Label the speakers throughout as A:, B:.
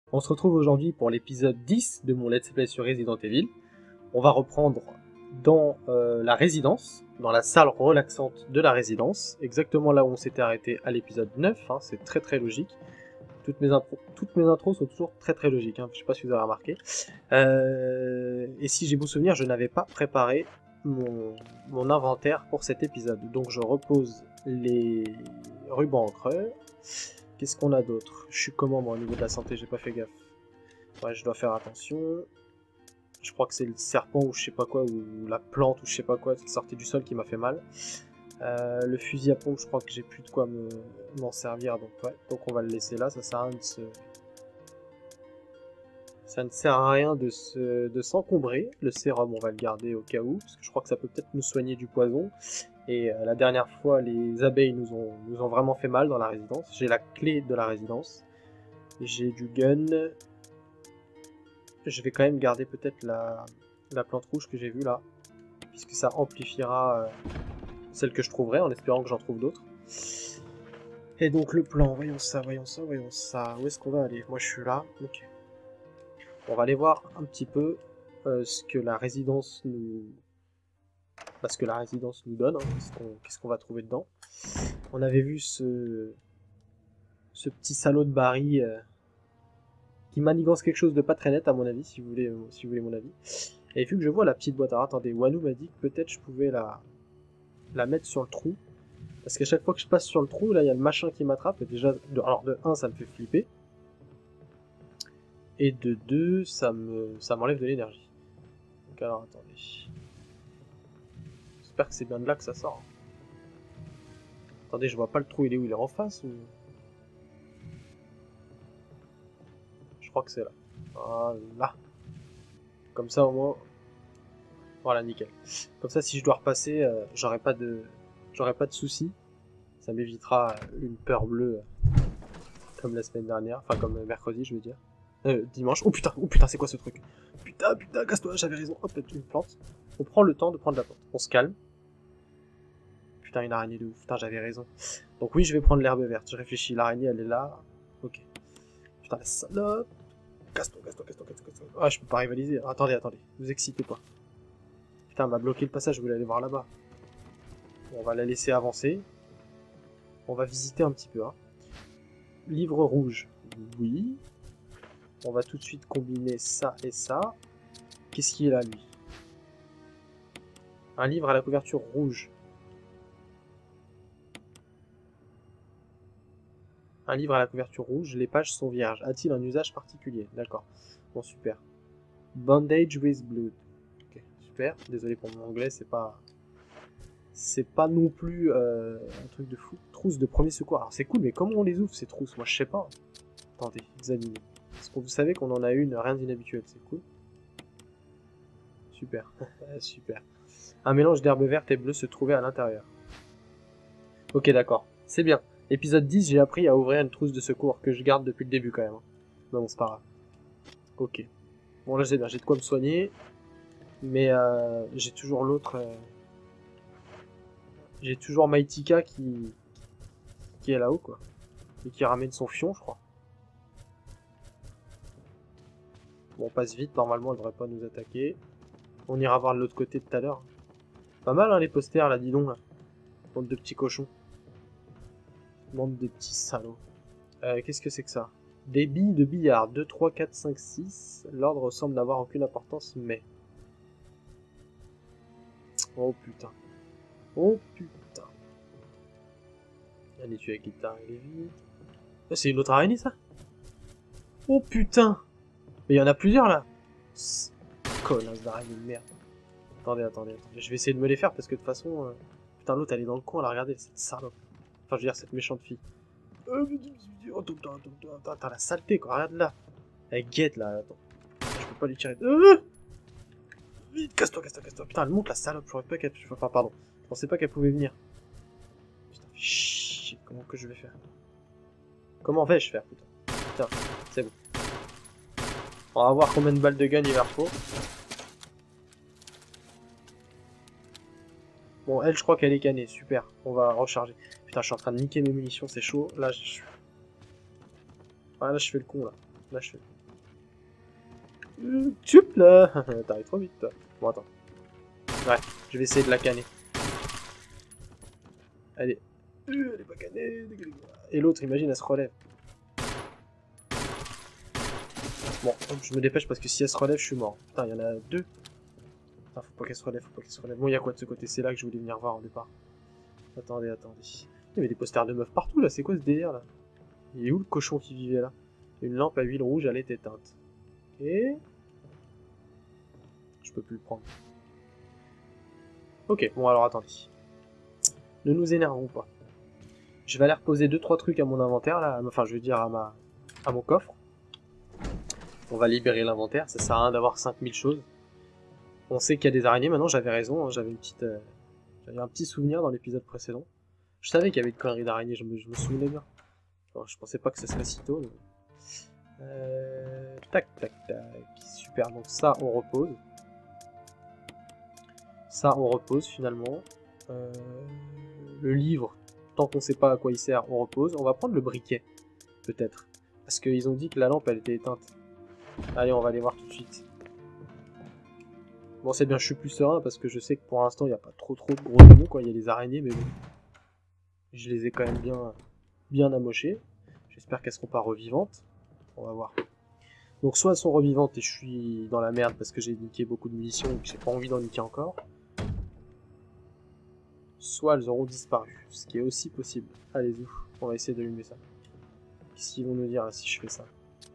A: On se retrouve aujourd'hui pour l'épisode 10 de mon Let's Play sur Resident Evil. On va reprendre dans la résidence, dans la salle relaxante de la résidence, exactement là où on s'était arrêté à l'épisode 9, hein, c'est très logique. Toutes mes intros sont toujours très logiques, hein, je sais pas si vous avez remarqué. Et si j'ai bon souvenir, je n'avais pas préparé mon inventaire pour cet épisode, donc je repose les rubans en creux. Qu'est-ce qu'on a d'autre? Je suis comment moi au niveau de la santé? J'ai pas fait gaffe. Ouais, je dois faire attention. Je crois que c'est le serpent ou je sais pas quoi, ou la plante ou je sais pas quoi qui sortait du sol qui m'a fait mal. Le fusil à pompe, je crois que j'ai plus de quoi m'en servir, donc ouais. Donc on va le laisser là, ça sert à rien de se... Ça ne sert à rien de s'encombrer. Le sérum, on va le garder au cas où, parce que je crois que ça peut peut-être nous soigner du poison. Et la dernière fois, les abeilles nous ont vraiment fait mal dans la résidence. J'ai la clé de la résidence. J'ai du gun. Je vais quand même garder peut-être la plante rouge que j'ai vue là, puisque ça amplifiera celle que je trouverai, en espérant que j'en trouve d'autres. Et donc le plan, voyons ça. Où est-ce qu'on va aller? Moi je suis là, ok. On va aller voir un petit peu ce que la résidence nous... ce que la résidence nous donne, hein. Qu'est-ce qu'on va trouver dedans. On avait vu ce petit salaud de Barry qui manigance quelque chose de pas très net à mon avis, si vous voulez mon avis. Et vu que je vois la petite boîte, alors attendez, Wanu m'a dit que peut-être je pouvais la mettre sur le trou. Parce qu'à chaque fois que je passe sur le trou, là il y a le machin qui m'attrape. Et déjà, alors de 1 ça me fait flipper. Et de 2 ça m'enlève de l'énergie. Donc alors attendez. J'espère que c'est bien de là que ça sort. Attendez, je vois pas le trou, il est où? Il est en face ou... Je crois que c'est là. Voilà. Comme ça au moins... Voilà, nickel. Comme ça si je dois repasser, j'aurai pas de soucis. Ça m'évitera une peur bleue comme la semaine dernière. Enfin comme mercredi je veux dire. Dimanche. Oh putain, c'est quoi ce truc? Putain, casse-toi, j'avais raison. Hop, une plante. On prend le temps de prendre la plante. On se calme. Putain, une araignée de ouf. Putain, j'avais raison. Donc oui, je vais prendre l'herbe verte. Je réfléchis. L'araignée, elle est là. Ok. Putain, la salope. Casse-toi. Ah, je peux pas rivaliser. Attendez. Vous excitez pas. Putain, elle m'a bloqué le passage. Je voulais aller voir là-bas. Bon, on va la laisser avancer. On va visiter un petit peu. Hein. Livre rouge. Oui. On va tout de suite combiner ça et ça. Qu'est-ce qui est là, lui? Un livre à la couverture rouge. Un livre à la couverture rouge, les pages sont vierges. A-t-il un usage particulier? D'accord. Bon, super. Bandage with blood. Ok, super. Désolé pour mon anglais, c'est pas non plus un truc de fou. Trousse de premier secours. Alors c'est cool, mais comment on les ouvre ces trousses? Moi je sais pas. Attendez, examinez. Est-ce que vous savez qu'on en a une, rien d'inhabituel, c'est cool. Super. Super. Un mélange d'herbe verte et bleue se trouvait à l'intérieur. Ok, d'accord. C'est bien. Épisode 10, j'ai appris à ouvrir une trousse de secours que je garde depuis le début quand même. Mais bon, c'est pas grave. Ok. Bon, là, c'est bien, j'ai de quoi me soigner. Mais j'ai toujours l'autre... J'ai toujours Maitika qui est là-haut, quoi. Et qui ramène son fion, je crois. Bon, on passe vite, normalement, elle devrait pas nous attaquer. On ira voir de l'autre côté tout à l'heure. Pas mal, hein, les posters, là, dis donc, là. Bande de petits cochons. Bande de petits salauds. Qu'est-ce que c'est que ça? Des billes de billard. 2, 3, 4, 5, 6. L'ordre semble n'avoir aucune importance, mais... Oh putain. Allez, tu as la guitare, elle est vide. Ah, c'est une autre araignée, ça? Oh putain. Mais il y en a plusieurs, là. Connasse d'araignée de merde. Attendez. Je vais essayer de me les faire, parce que de toute façon... Putain, l'autre, elle est dans le coin, là, regardez, cette salope. Enfin, je veux dire, cette méchante fille. T'as la saleté, quoi, regarde là. Elle guette, là, attends. Je peux pas lui tirer... Vite, casse-toi. Putain, elle monte, la salope, je pas qu'elle... Enfin, pardon. Je pensais pas qu'elle pouvait venir. Putain, shit, comment que je vais faire? Comment vais-je faire, putain? Putain, c'est bon. On va voir combien de balles de gun il leur faut. Bon, elle, je crois qu'elle est cannée, super. On va recharger. Putain, je suis en train de niquer mes munitions, c'est chaud. Là, je fais le con, là. Tchup là. T'arrives trop vite toi. Bon attends. Ouais, je vais essayer de la canner. Allez. Elle est pas cannée. Et l'autre, imagine, elle se relève. Bon, je me dépêche parce que si elle se relève, je suis mort. Putain, il y en a deux. Putain, faut pas qu'elle se relève, faut pas qu'elle se relève. Bon, il y a quoi de ce côté? C'est là que je voulais venir voir au départ. Attendez. Il y avait des posters de meufs partout là, c'est quoi ce délire là? Il est où le cochon qui vivait là? Une lampe à huile rouge, elle est éteinte. Et... je peux plus le prendre. Ok, bon alors attendez. Ne nous énervons pas. Je vais aller reposer 2-3 trucs à mon inventaire là, enfin je veux dire à mon coffre. On va libérer l'inventaire, ça sert à rien d'avoir 5000 choses. On sait qu'il y a des araignées, maintenant j'avais raison, hein, j'avais un petit souvenir dans l'épisode précédent. Je savais qu'il y avait une connerie d'araignées, je me souvenais bien. Bon, je pensais pas que ce serait si tôt. Mais... tac. Super, donc ça on repose. Ça on repose finalement. Le livre, tant qu'on sait pas à quoi il sert, on repose. On va prendre le briquet, peut-être. Parce qu'ils ont dit que la lampe elle était éteinte. Allez, on va aller voir tout de suite. Bon, c'est bien, je suis plus serein parce que je sais que pour l'instant il n'y a pas trop de gros démons, quoi. Il y a les araignées, mais bon. Je les ai quand même bien amochées. J'espère qu'elles seront pas revivantes. On va voir. Donc soit elles sont revivantes et je suis dans la merde parce que j'ai niqué beaucoup de munitions et que j'ai pas envie d'en niquer encore. Soit elles auront disparu, ce qui est aussi possible. Allez-y, on va essayer d'allumer ça. Qu'est-ce qu'ils vont nous dire là, si je fais ça?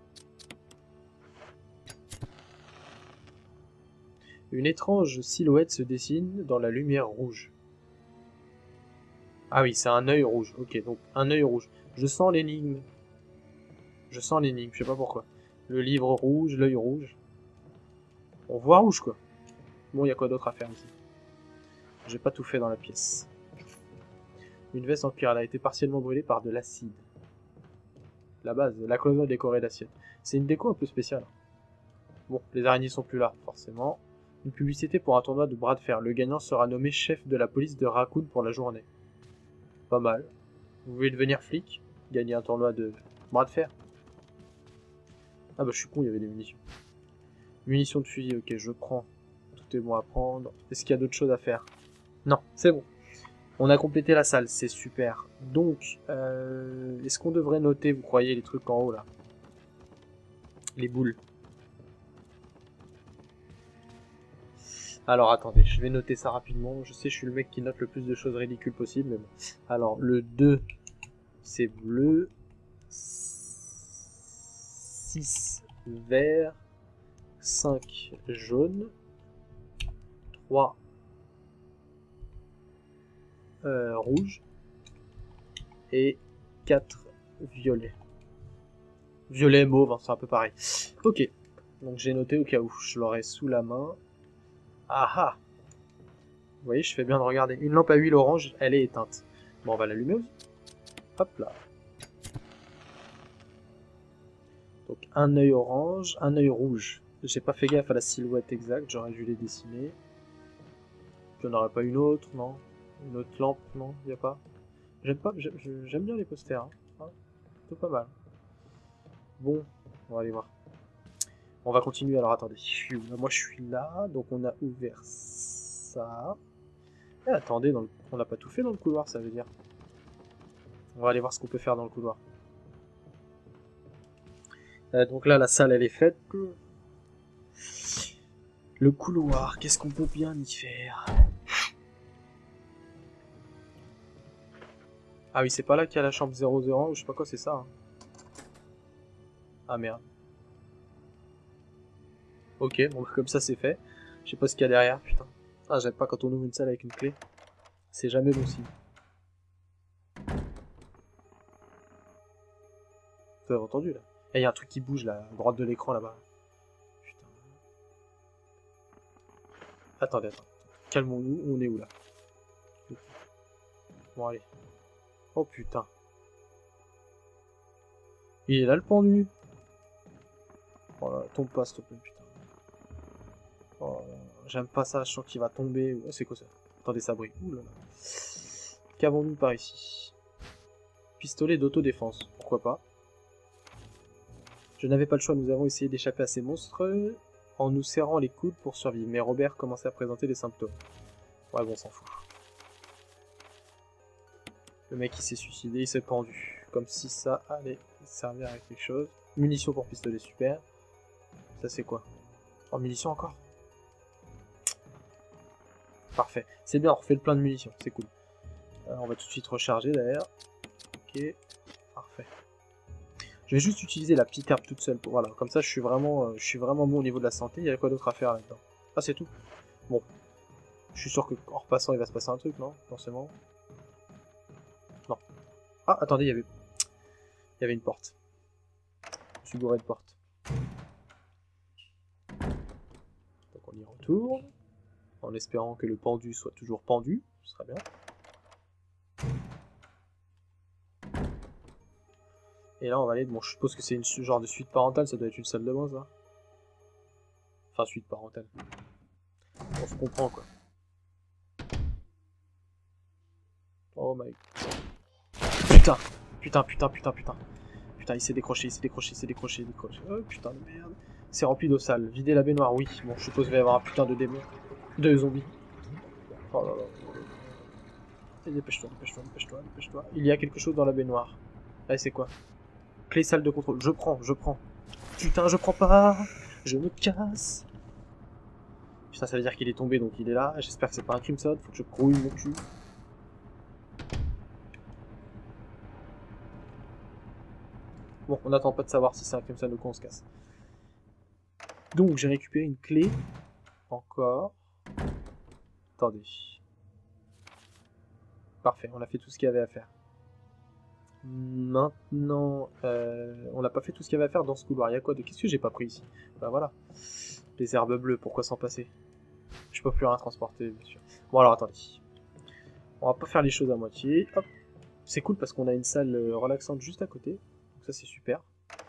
A: Une étrange silhouette se dessine dans la lumière rouge. Ah oui, c'est un œil rouge. Ok, donc un œil rouge. Je sens l'énigme. Je sais pas pourquoi. Le livre rouge, l'œil rouge. On voit rouge quoi. Bon, il y a quoi d'autre à faire ici? J'ai pas tout fait dans la pièce. Une veste en cuir, elle a été partiellement brûlée par de l'acide. La base, la cloison est décorée d'acier. C'est une déco un peu spéciale. Bon, les araignées sont plus là, forcément. Une publicité pour un tournoi de bras de fer. Le gagnant sera nommé chef de la police de Raccoon pour la journée. Pas mal. Vous voulez devenir flic? Gagner un tournoi de bras de fer? Ah bah je suis con, il y avait des munitions. Munitions de fusil, ok, je prends. Tout est bon à prendre. Est-ce qu'il y a d'autres choses à faire? Non, c'est bon. On a complété la salle, c'est super. Donc, est-ce qu'on devrait noter, vous croyez, les trucs en haut là? Les boules. Alors attendez, je vais noter ça rapidement. Je sais, je suis le mec qui note le plus de choses ridicules possible, mais bon. Alors, le 2, c'est bleu. 6 vert. 5 jaune. 3 rouge. Et 4 violet. Violet, mauve, hein, c'est un peu pareil. Ok, donc j'ai noté au cas où. Je l'aurai sous la main. Ah ah! Vous voyez, je fais bien de regarder. Une lampe à huile orange, elle est éteinte. Bon, on va l'allumer aussi. Hop là. Donc un œil orange, un œil rouge. J'ai pas fait gaffe à la silhouette exacte, j'aurais dû les dessiner. Puis on n'aurait pas une autre, non? Une autre lampe, non? Y a pas? J'aime bien les posters, hein. Ah, plutôt pas mal. Bon, on va aller voir. On va continuer, alors attendez. Moi je suis là, donc on a ouvert ça. Et attendez, on n'a pas tout fait dans le couloir, ça veut dire. On va aller voir ce qu'on peut faire dans le couloir. Donc là, la salle, elle est faite. Le couloir, qu'est-ce qu'on peut bien y faire? Ah oui, c'est pas là qu'il y a la chambre 001 ou je sais pas quoi, c'est ça. Hein. Ah merde. Ok, bon comme ça c'est fait. Je sais pas ce qu'il y a derrière, putain. Ah, j'aime pas quand on ouvre une salle avec une clé. C'est jamais bon signe. Vous avez entendu là? Et il y a un truc qui bouge là, à droite de l'écran là-bas. Putain. Attendez. Calmons-nous, on est où là? Bon allez. Oh putain. Il est là le pendu. Oh là, tombe pas s'il te plaît, putain. Oh, j'aime pas ça, je sens qu'il va tomber. Oh, c'est quoi ça? Attendez, ça brille. Ouh là là. Qu'avons-nous par ici? Pistolet d'autodéfense, pourquoi pas? Je n'avais pas le choix, nous avons essayé d'échapper à ces monstres. en nous serrant les coudes pour survivre. Mais Robert commençait à présenter des symptômes. Ouais, bon, on s'en fout. Le mec, il s'est suicidé, il s'est pendu. Comme si ça allait servir à quelque chose. Munitions pour pistolet, super. Ça, c'est quoi? Oh, munitions encore? Parfait. C'est bien, on refait le plein de munitions, c'est cool. On va tout de suite recharger d'ailleurs. Ok, parfait. Je vais juste utiliser la petite herbe toute seule. Voilà, comme ça je suis vraiment bon au niveau de la santé. Il y a quoi d'autre à faire là-dedans? Ah, c'est tout? Bon. Je suis sûr qu'en repassant il va se passer un truc, non? Forcément. Non. Ah, attendez, il y avait une porte. Je suis bourré de portes. Donc on y retourne. En espérant que le pendu soit toujours pendu. Ce serait bien. Et là on va aller... Bon, je suppose que c'est une genre de suite parentale. Ça doit être une salle de bain, ça. Enfin, suite parentale. On se comprend, quoi. Oh my... Putain. Putain, il s'est décroché. Oh putain de merde. C'est rempli d'eau sale. Vider la baignoire, oui. Bon, je suppose qu'il va y avoir un putain de démon. De zombies. Oh là là. Et dépêche-toi. Il y a quelque chose dans la baignoire. Allez, c'est quoi? Clé salle de contrôle. Je prends. Putain, je prends pas. Je me casse. Putain, ça veut dire qu'il est tombé, donc il est là. J'espère que c'est pas un Crimson. Faut que je grouille mon cul. Bon, on n'attend pas de savoir si c'est un Crimson ou quoi, on se casse. Donc, j'ai récupéré une clé. Encore. Attendez. Parfait, on a fait tout ce qu'il y avait à faire. Maintenant, on n'a pas fait tout ce qu'il y avait à faire dans ce couloir. Il y a quoi de... Qu'est-ce que j'ai pas pris ici? Bah voilà. Les herbes bleues, pourquoi s'en passer? Je peux plus rien transporter, bien sûr. Bon alors, attendez. On va pas faire les choses à moitié. Hop. C'est cool parce qu'on a une salle relaxante juste à côté. Donc ça, c'est super.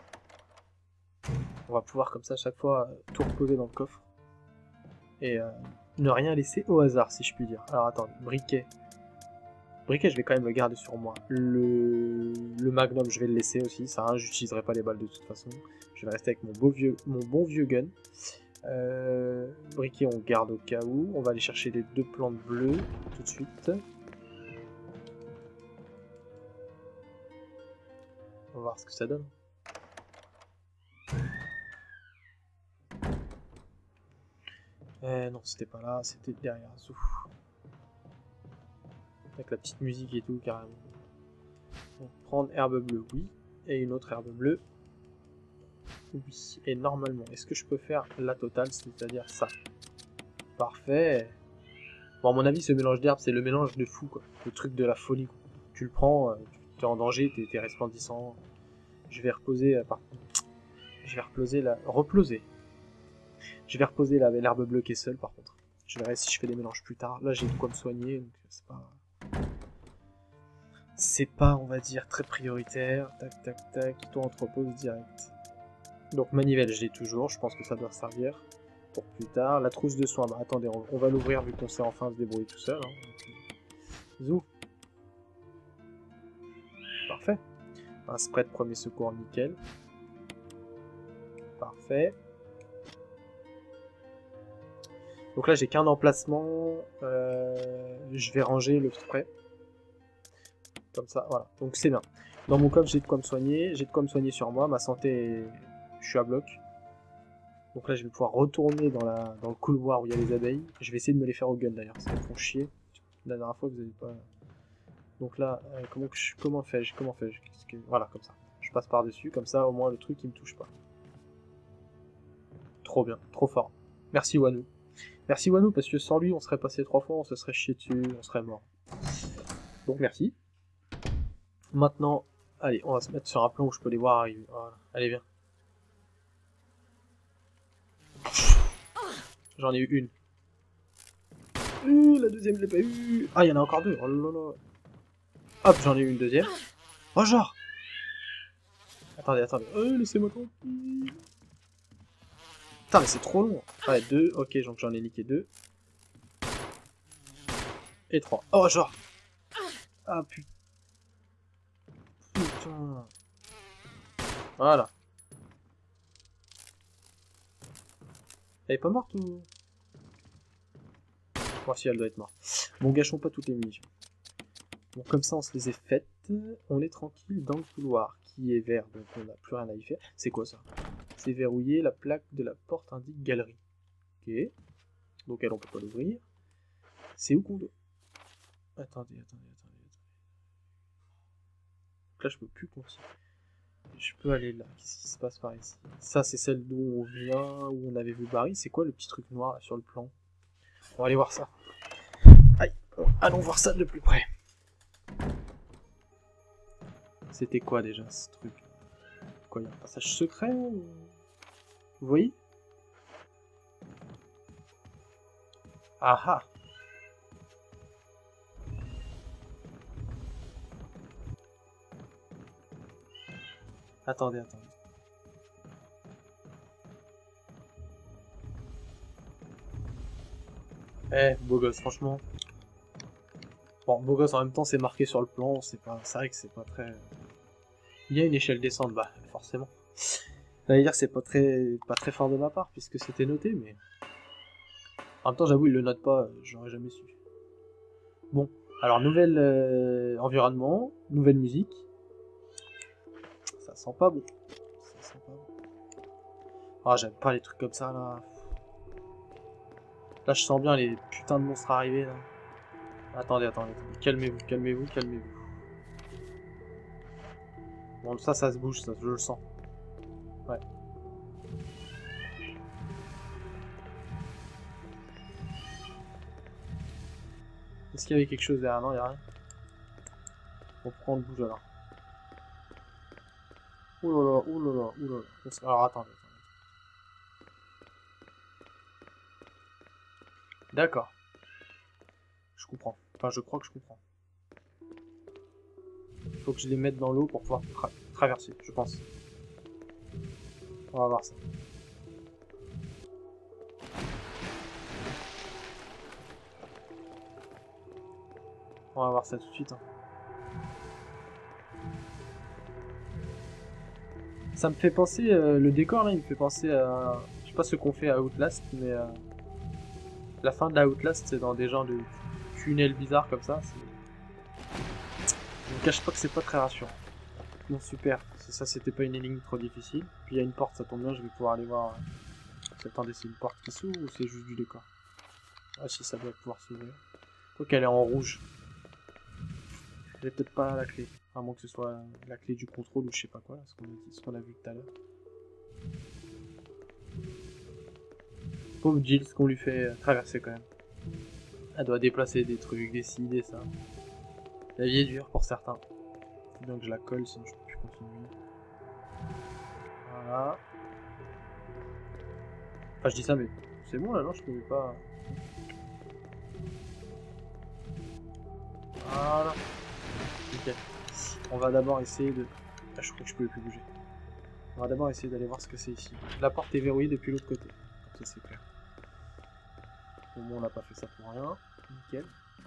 A: On va pouvoir comme ça à chaque fois tout reposer dans le coffre. Et ne rien laisser au hasard, si je puis dire. Alors attendez, briquet. Briquet, je vais quand même le garder sur moi. Le magnum, je vais le laisser aussi. Ça, hein, j'utiliserai pas les balles de toute façon. Je vais rester avec mon bon vieux gun. Briquet, on garde au cas où. On va aller chercher les 2 plantes bleues tout de suite. On va voir ce que ça donne. Non, c'était pas là, c'était derrière. Ouf. Avec la petite musique et tout, carrément. Donc, prendre herbe bleue, oui. Et une autre herbe bleue. Oui. Et normalement, est-ce que je peux faire la totale, c'est-à-dire ça? Parfait. Bon, à mon avis, ce mélange d'herbes, c'est le mélange de fou, quoi. Le truc de la folie, quoi. Tu le prends, tu es en danger, t'es resplendissant. Je vais reposer, je vais reploser la... Reploser. Je vais reposer l'herbe bleue qui est seule, par contre. Je verrai si je fais des mélanges plus tard. Là, j'ai de quoi me soigner, donc c'est pas... C'est pas, on va dire, très prioritaire. Tac, tac, tac. Toi, on te repose direct. Donc, manivelle, je l'ai toujours. Je pense que ça doit servir pour plus tard. La trousse de soins, bah attendez, on va l'ouvrir vu qu'on sait enfin se débrouiller tout seul. Hein. Zou. Parfait. Un spray de premier secours, nickel. Parfait. Donc là, j'ai qu'un emplacement. Je vais ranger le spray. Comme ça, voilà. Donc c'est bien. Dans mon coffre, j'ai de quoi me soigner. J'ai de quoi me soigner sur moi. Ma santé, je suis à bloc. Donc là, je vais pouvoir retourner dans le couloir où il y a les abeilles. Je vais essayer de me les faire au gun d'ailleurs, parce qu'elles font chier. La dernière fois, vous n'avez pas... Donc là, comment fais-je Voilà, comme ça. Je passe par-dessus, comme ça, au moins, le truc, il me touche pas. Trop bien, trop fort. Merci Wanu. Merci Wanu, parce que sans lui, on serait passé 3 fois, on se serait chié dessus, on serait mort. Donc merci. Maintenant, allez, on va se mettre sur un plan où je peux les voir arriver. Voilà. Allez, viens. J'en ai eu une. La deuxième, je l'ai pas eu. Ah, il y en a encore 2. Oh là là. Hop, j'en ai eu une deuxième. Oh, genre. Attendez. Laissez-moi tranquille. Putain, mais c'est trop long. Ouais, 2. Ok, donc j'en ai niqué 2. Et 3. Oh, genre. Ah, putain. Voilà. Elle est pas morte ou... Bon, si, elle doit être morte. Bon, gâchons pas toutes les munitions. Bon, comme ça, on se les est faites. On est tranquille dans le couloir, qui est vert, donc on n'a plus rien à y faire. C'est quoi ça? C'est verrouillé, la plaque de la porte indique galerie. Ok. Donc elle, on peut pas l'ouvrir. C'est où qu'on doit... Attendez. Donc là, je peux plus continuer. Je peux aller là. Qu'est-ce qui se passe par ici? Ça, c'est celle d'où on vient, où on avait vu Barry. C'est quoi le petit truc noir là, sur le plan? On va aller voir ça. Aïe. Allons voir ça de plus près. C'était quoi déjà ce truc? Quoi, il y a un passage secret ou... Vous voyez? Ah ah! Attendez. Eh, beau gosse, franchement. Bon, beau gosse en même temps, c'est marqué sur le plan, c'est vrai que c'est pas très... Il y a une échelle descente, bah, forcément. J'allais dire que c'est pas très fort de ma part, puisque c'était noté, mais... En même temps, j'avoue, il le note pas, j'aurais jamais su. Bon, alors, nouvel environnement, nouvelle musique. Ça sent pas bon. Ah, j'aime pas les trucs comme ça, là. Là, je sens bien les putains de monstres arriver, là. Attendez. Calmez-vous. Bon, ça se bouge, ça, je le sens. Ouais. Est-ce qu'il y avait quelque chose derrière? Non, il n'y a rien. On prend le bouge alors. Oulala. Alors, attendez. D'accord. Je comprends. Enfin, je crois que je comprends. Il faut que je les mette dans l'eau pour pouvoir traverser, je pense. On va voir ça. On va voir ça tout de suite. Hein. Ça me fait penser, le décor là, il me fait penser à... Je sais pas ce qu'on fait à Outlast, mais... La fin de la Outlast, c'est dans des genres de tunnels bizarres comme ça. Je ne cache pas que c'est pas très rassurant. Bon, super. Ça, c'était pas une énigme trop difficile. Puis il y a une porte, ça tombe bien, je vais pouvoir aller voir... Attendez, c'est une porte qui s'ouvre ou c'est juste du décor? Ah si, ça doit pouvoir s'ouvrir. Quoi qu'elle est en rouge. J'ai peut-être pas la clé. À moins que ce soit la clé du contrôle ou je sais pas quoi, ce qu'on a vu tout à l'heure. Pauvre Jill, ce qu'on lui fait traverser quand même. Elle doit déplacer des trucs, des ci, des ça. La vie est dure pour certains. Donc je la colle, sinon je peux plus continuer. Voilà. Enfin je dis ça mais c'est bon là, non, je pouvais pas... Voilà. Nickel. On va d'abord essayer de... Ah, je crois que je pouvais plus bouger. On va d'abord essayer d'aller voir ce que c'est ici. La porte est verrouillée depuis l'autre côté. Comme ça c'est clair. Au moins on n'a pas fait ça pour rien. Nickel.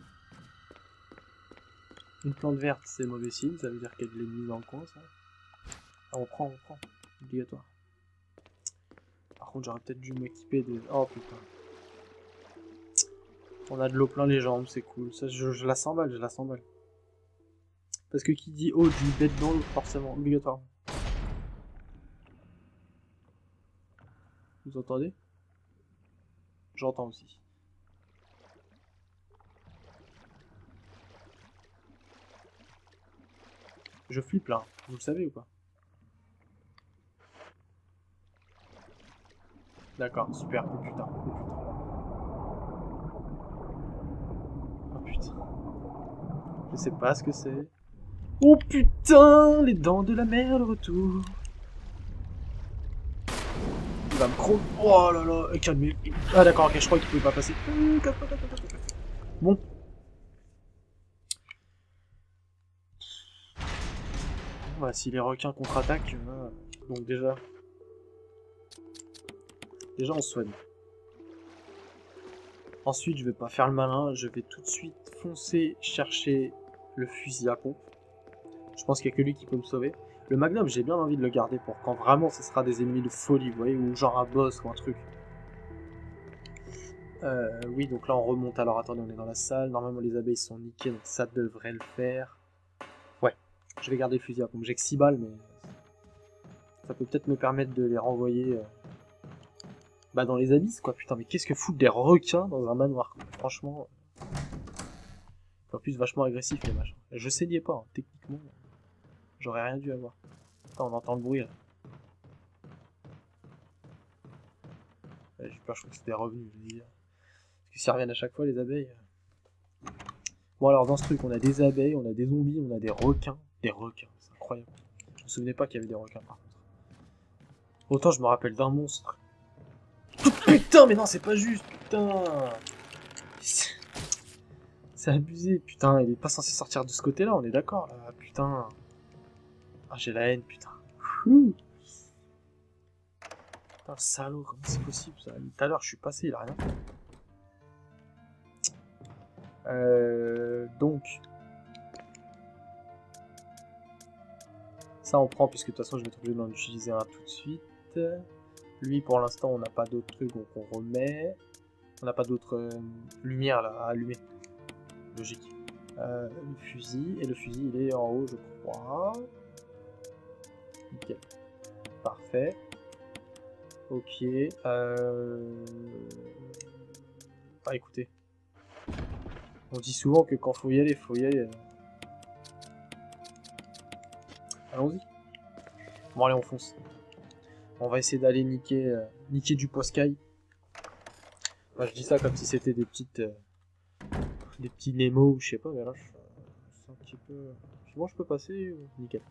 A: Une plante verte c'est mauvais signe, ça veut dire qu'il y a de l'ennemi dans le coin ça. Ah, on prend. Obligatoire. Par contre j'aurais peut-être dû m'équiper de... Oh putain. On a de l'eau plein les jambes, c'est cool. Ça, je la sens mal, Parce que qui dit eau dit bête dans l'eau, forcément, obligatoirement. Vous entendez? J'entends aussi. Je flippe là, vous le savez ou pas? D'accord, super, oh putain. Oh putain. Je sais pas ce que c'est. Oh putain, les dents de la mer, le retour. Il va me croquer. Oh là là, calmez. Ah d'accord, ok, je crois qu'il pouvait pas passer. Bon. Bah, si les requins contre-attaquent, donc déjà on se soigne. Ensuite, je vais pas faire le malin, je vais tout de suite foncer chercher le fusil à pompe. Je pense qu'il y a que lui qui peut me sauver. Le magnum, j'ai bien envie de le garder pour quand vraiment ce sera des ennemis de folie, vous voyez, ou genre un boss ou un truc. Oui, donc là on remonte. Alors attendez, on est dans la salle. Normalement les abeilles sont niquées, donc ça devrait le faire. Ouais, je vais garder le fusil à pompe. J'ai que 6 balles, mais ça peut peut-être me permettre de les renvoyer bah, dans les abysses, quoi. Putain, mais qu'est-ce que foutent des requins dans un manoir, quoi. Franchement. En plus, vachement agressif les machins. Je saignais pas, hein. Techniquement. J'aurais rien dû avoir. Attends, on entend le bruit là. J'ai peur, je crois que c'était revenu, je veux dire. Parce que s'ils reviennent à chaque fois, les abeilles. Bon, alors dans ce truc, on a des abeilles, on a des zombies, on a des requins. Des requins, c'est incroyable. Je me souvenais pas qu'il y avait des requins par contre. Autant je me rappelle d'un monstre. Putain, mais non, c'est pas juste, putain. C'est abusé, putain, il est pas censé sortir de ce côté-là, on est d'accord là, putain. Ah, j'ai la haine, putain. Putain, salaud, comment c'est possible ça? Tout à l'heure, je suis passé, il a rien fait. Donc... Ça, on prend, puisque de toute façon, je vais être obligé d'en utiliser un tout de suite. Lui, pour l'instant, on n'a pas d'autres trucs, donc on remet. On n'a pas d'autres lumières là, à allumer. Logique. Le fusil, et le fusil, il est en haut, je crois. Nickel. Parfait. Ok. Ah, écoutez. On dit souvent que quand faut y aller, faut y aller. Allons-y. Bon, allez, on fonce. On va essayer d'aller niquer, niquer du Poscaï. Enfin, je dis ça comme si c'était des petites... des petits Nemo ou je sais pas, mais là, c'est un petit peu... Bon, je peux passer, nickel.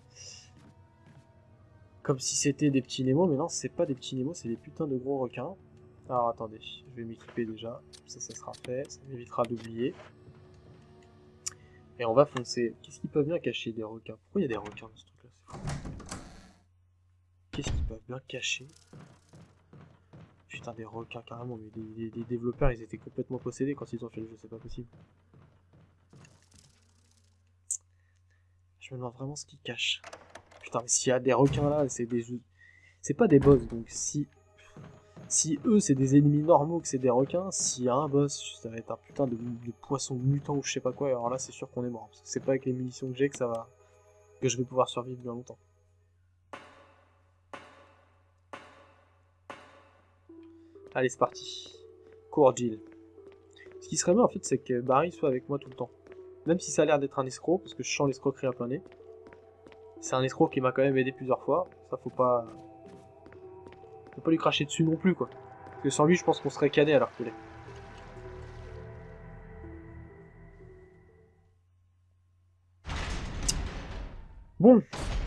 A: Comme si c'était des petits Nemo, mais non, c'est pas des petits Nemo, c'est des putains de gros requins. Alors, attendez, je vais m'équiper déjà. Ça sera fait, ça m'évitera d'oublier. Et on va foncer. Qu'est-ce qu'ils peuvent bien cacher, des requins? Pourquoi il y a des requins dans ce truc-là? C'est fou. Qu'est-ce qu'ils peuvent bien cacher? Putain, des requins, carrément, mais des développeurs, ils étaient complètement possédés quand ils ont fait le jeu, c'est pas possible. Je me demande vraiment ce qu'ils cachent. Putain, mais s'il y a des requins là, c'est des... C'est pas des boss, donc si eux c'est des ennemis normaux, que c'est des requins, s'il y a un boss, ça va être un putain de poisson mutant ou je sais pas quoi, et alors là c'est sûr qu'on est mort. Parce que c'est pas avec les munitions que j'ai que ça va... que je vais pouvoir survivre bien longtemps. Allez, c'est parti. Cours, Jill. Ce qui serait bien en fait, c'est que Barry soit avec moi tout le temps. Même si ça a l'air d'être un escroc, parce que je sens l'escroquerie à plein nez. C'est un escroc qui m'a quand même aidé plusieurs fois. Ça, faut pas lui cracher dessus non plus, quoi. Parce que sans lui, je pense qu'on serait cané alors qu'il est. Bon.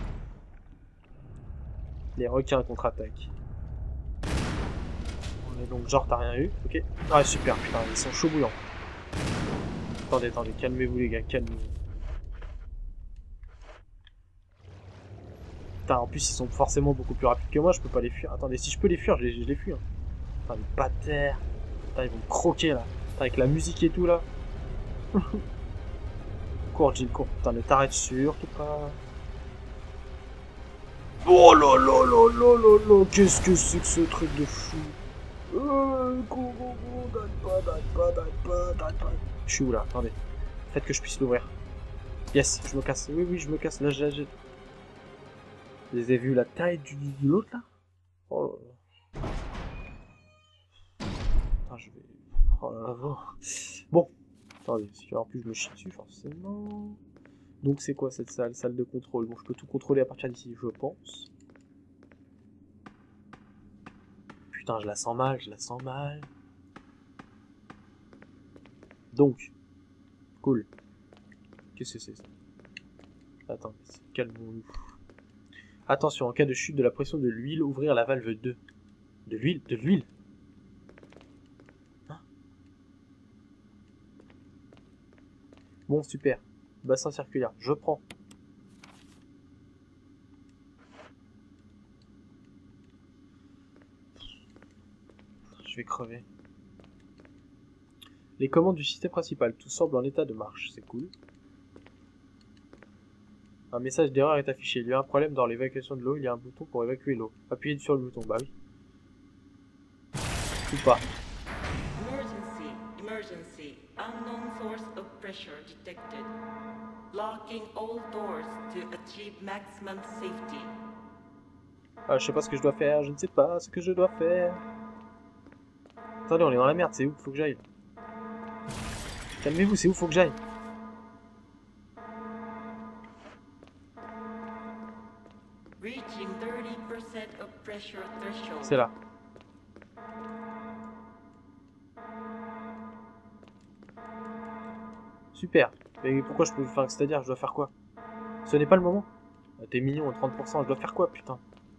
A: Les requins contre-attaquent. On est donc genre t'as rien eu, ok. Ah super, putain, ils sont chauds bouillants. Attendez, calmez-vous les gars, calmez-vous. Putain, en plus ils sont forcément beaucoup plus rapides que moi, je peux pas les fuir. Attendez, si je peux les fuir, je les fuis. Hein. Putain, les bâtards. Putain, ils vont me croquer là. Putain, avec la musique et tout là. Cours, Jill, cours. Putain, ne t'arrête surtout pas. Oh là là là là là là. Qu'est-ce que c'est que ce truc de fou. Go, donne pas. Je suis où là? Attendez. Faites que je puisse l'ouvrir. Yes, je me casse. Oui, je me casse. Là, j'ai... Vous avez vu la taille de l'autre là? Oh là là. Putain, je vais... Oh là là. Bon. Attendez, en plus je me chie dessus forcément. Donc c'est quoi cette salle? Salle de contrôle. Bon, je peux tout contrôler à partir d'ici, je pense. Putain, je la sens mal. Donc. Cool. Qu'est-ce que c'est ça? Attends, calmons-nous. Attention, en cas de chute de la pression de l'huile, ouvrir la valve 2. De l'huile hein? Bon, super. Bassin circulaire, je prends. Je vais crever. Les commandes du système principal, tout semble en état de marche, c'est cool. Un message d'erreur est affiché. Il y a un problème dans l'évacuation de l'eau, il y a un bouton pour évacuer l'eau. Appuyez sur le bouton, bah oui. Ou pas.
B: emergency. Unknown source of pressure detected. Locking all doors to achieve maximum safety.
A: Ah, je sais pas ce que je dois faire, je ne sais pas ce que je dois faire. Attendez, on est dans la merde, c'est où qu'il faut que j'aille? Calmez-vous, c'est où faut que j'aille?
B: Reaching 30% of pressure threshold.
A: C'est là. Super. Mais pourquoi je peux... Enfin, c'est-à-dire, je dois faire quoi? Ce n'est pas le moment. Ah, t'es mignon, 30%, je dois faire quoi, putain?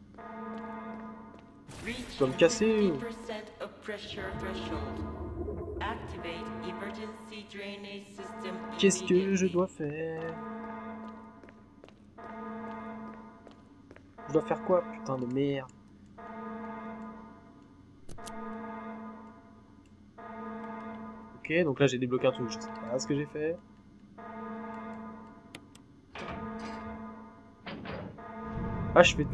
A: Je dois me casser ou... Qu'est-ce que je dois faire? Je dois faire quoi, putain de merde? Ok, donc là j'ai débloqué un truc, je sais pas ce que j'ai fait. Ah, je fais...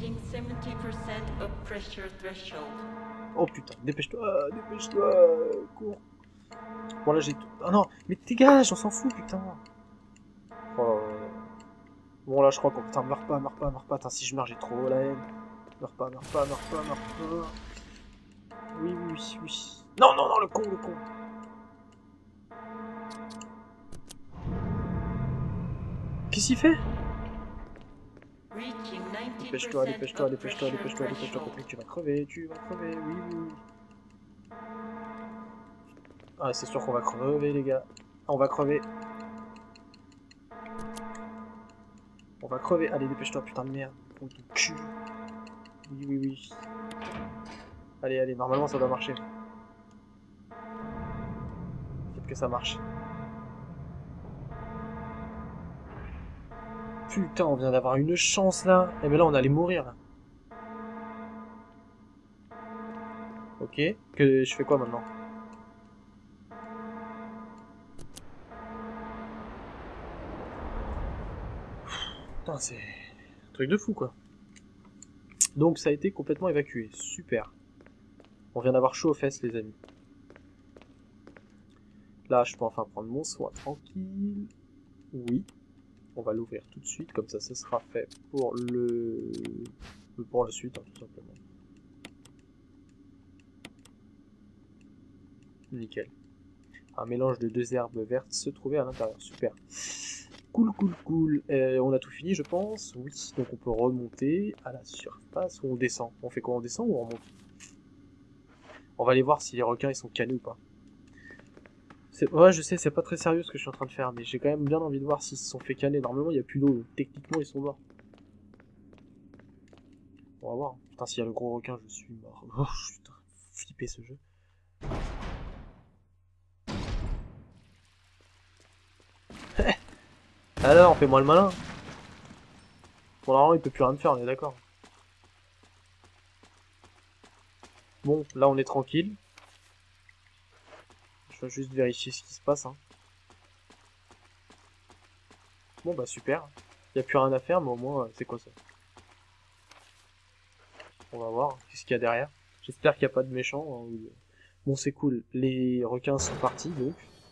A: Oh putain, dépêche-toi, dépêche-toi, cours. Bon là j'ai tout... Ah non, mais dégage, on s'en fout, putain. Oh. Bon là je crois qu'on... Putain, meurs pas, meurs pas, meurs pas. Putain, si je meurs j'ai trop la haine. Meurs pas, meurs pas, meurs pas, meurs pas. Oui, oui, oui, oui. Non, non, non, le con, le con. Qu'est-ce qu'il fait? Dépêche-toi, dépêche-toi, dépêche-toi, dépêche-toi, dépêche-toi, Patrick, tu vas crever, oui, oui, oui. Ah, c'est sûr qu'on va crever, les gars. On va crever. On va crever. Allez, dépêche-toi, putain de merde. Con de cul. Oui, oui, oui. Allez, allez, normalement ça doit marcher. Peut-être que ça marche. Putain, on vient d'avoir une chance là. Eh mais là, on allait mourir là. Ok. Que je fais quoi maintenant? Putain, c'est un truc de fou quoi. Donc ça a été complètement évacué. Super. On vient d'avoir chaud aux fesses, les amis. Là, je peux enfin prendre mon soin tranquille. Oui. On va l'ouvrir tout de suite, comme ça, ce sera fait pour la suite, hein, tout simplement. Nickel. Un mélange de 2 herbes vertes se trouvait à l'intérieur. Super. Cool, cool, cool. On a tout fini, je pense. Oui, donc on peut remonter à la surface ou on descend. On fait quoi? On descend ou on remonte? On va aller voir si les requins ils sont canés ou pas. Ouais, je sais, c'est pas très sérieux ce que je suis en train de faire, mais j'ai quand même bien envie de voir s'ils se sont fait canner. Normalement, il n'y a plus d'eau, donc techniquement, ils sont morts. On va voir. Putain, s'il y a le gros requin, je suis mort. Oh, putain, flipper ce jeu. Alors, fais-moi le malin. Bon, normalement, il peut plus rien me faire, on est d'accord. Bon, là, on est tranquille. Je vais juste vérifier ce qui se passe. Hein. Bon, bah super. Il n'y a plus rien à faire, mais au moins, c'est quoi ça? On va voir. Qu'est-ce qu'il y a derrière. J'espère qu'il n'y a pas de méchants. Hein. Bon, c'est cool. Les requins sont partis, donc.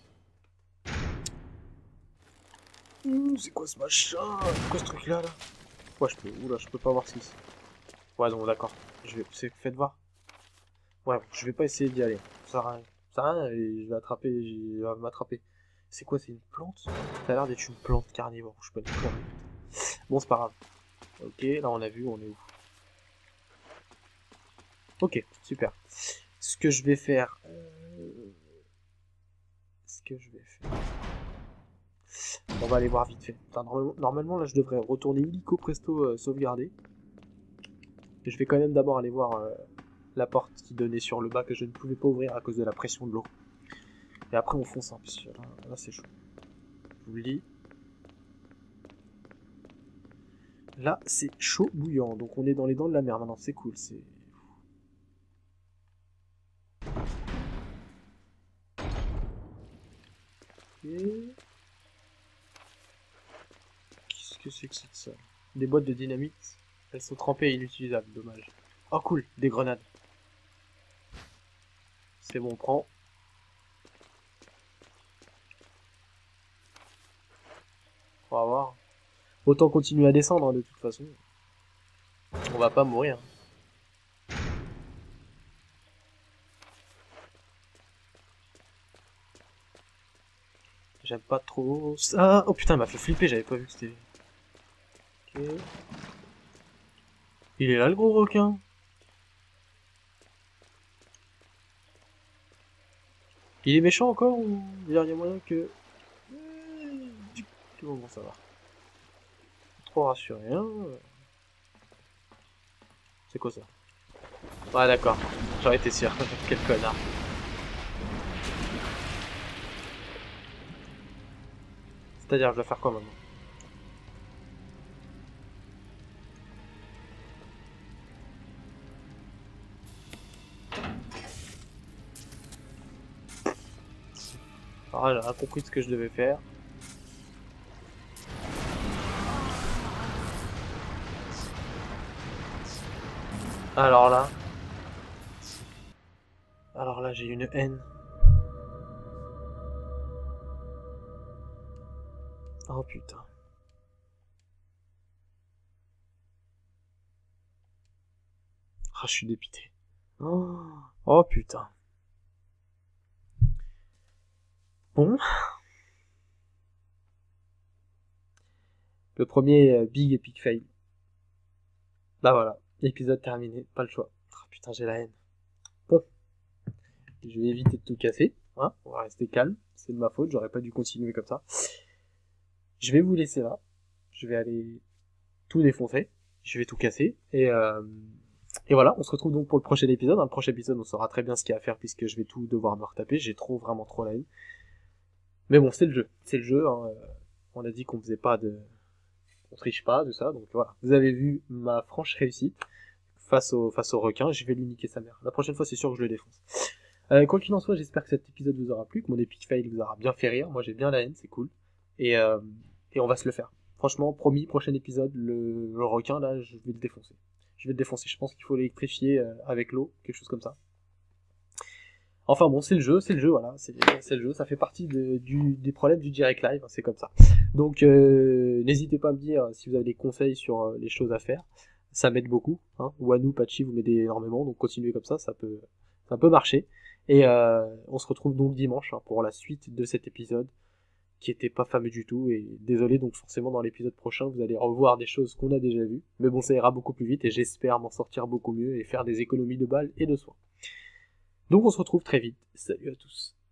A: C'est quoi ce machin? C'est quoi ce truc-là, là? Ouais, je peux... Oula, je peux pas voir ce qui se... Ouais, donc d'accord. Faites voir. Ouais, je vais pas essayer d'y aller. Ça sert à rien. Ça sert à rien, et je vais attraper... Il va m'attraper. C'est quoi, c'est une plante? Ça a l'air d'être une plante carnivore. Je peux pas dire. Bon, c'est pas grave. Ok, là on a vu, on est où? Ok, super. Ce que je vais faire... On va aller voir vite fait. Enfin, normalement, là, je devrais retourner illico presto sauvegarder. Mais je vais quand même d'abord aller voir la porte qui donnait sur le bas que je ne pouvais pas ouvrir à cause de la pression de l'eau. Et après, on fonce, hein, parce que là c'est chaud. Je vous le dis. Là, c'est chaud bouillant. Donc, on est dans les dents de la mer maintenant. C'est cool. C'est... Et... Qu'est-ce que c'est que ça? Des boîtes de dynamite. Elles sont trempées et inutilisables. Dommage. Oh, cool. Des grenades. C'est bon, on prend. Autant continuer à descendre, hein, de toute façon. On va pas mourir. J'aime pas trop ça. Oh putain, il m'a fait flipper, j'avais pas vu que c'était... Ok. Il est là le gros requin. Il est méchant encore ou il y a moyen que... Bon, ça va. Trop rassuré, hein. C'est quoi ça? Ouais, d'accord. J'aurais été sûr. Quel connard. C'est-à-dire, je dois faire quoi maintenant? Alors, j'ai rien compris de ce que je devais faire. Alors là... Alors là, j'ai une haine. Oh putain. Ah, je suis dépité. Oh putain. Bon. Le premier big epic fail. Bah voilà, épisode terminé, pas le choix. Oh, putain, j'ai la haine. Bon. Je vais éviter de tout casser, hein. On va rester calme. C'est de ma faute, j'aurais pas dû continuer comme ça. Je vais vous laisser là. Je vais aller tout défoncer. Je vais tout casser. Et voilà, on se retrouve donc pour le prochain épisode. Dans le prochain épisode, on saura très bien ce qu'il y a à faire puisque je vais tout devoir me retaper. J'ai vraiment trop la haine. Mais bon, c'est le jeu. C'est le jeu, hein. On a dit qu'on faisait pas de... On triche pas, de ça. Donc voilà. Vous avez vu ma franche réussite face au requin. Je vais lui niquer sa mère. La prochaine fois, c'est sûr que je le défonce. Quoi qu'il en soit, j'espère que cet épisode vous aura plu, que mon epic fail vous aura bien fait rire. Moi, j'ai bien la haine, c'est cool. Et on va se le faire. Franchement, promis, prochain épisode, le requin, là, je vais le défoncer. Je vais le défoncer. Je pense qu'il faut l'électrifier avec l'eau, quelque chose comme ça. Enfin bon, c'est le jeu, voilà. C'est le jeu, ça fait partie des problèmes du direct live, hein, c'est comme ça. Donc, n'hésitez pas à me dire si vous avez des conseils sur les choses à faire. Ça m'aide beaucoup. Hein. Wanu, Patchy, vous m'aidez énormément, donc continuez comme ça peut marcher. Et on se retrouve donc dimanche, hein, pour la suite de cet épisode qui était pas fameux du tout, et désolé, donc forcément dans l'épisode prochain vous allez revoir des choses qu'on a déjà vues, mais bon, ça ira beaucoup plus vite et j'espère m'en sortir beaucoup mieux et faire des économies de balles et de soins. Donc on se retrouve très vite, salut à tous.